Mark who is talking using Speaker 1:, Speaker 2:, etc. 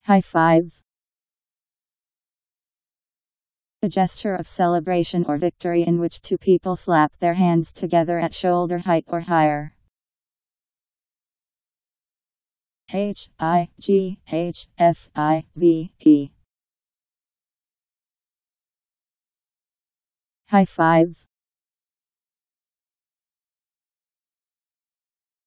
Speaker 1: High five. A gesture of celebration or victory in which two people slap their hands together at shoulder height or higher. Highfive. High five.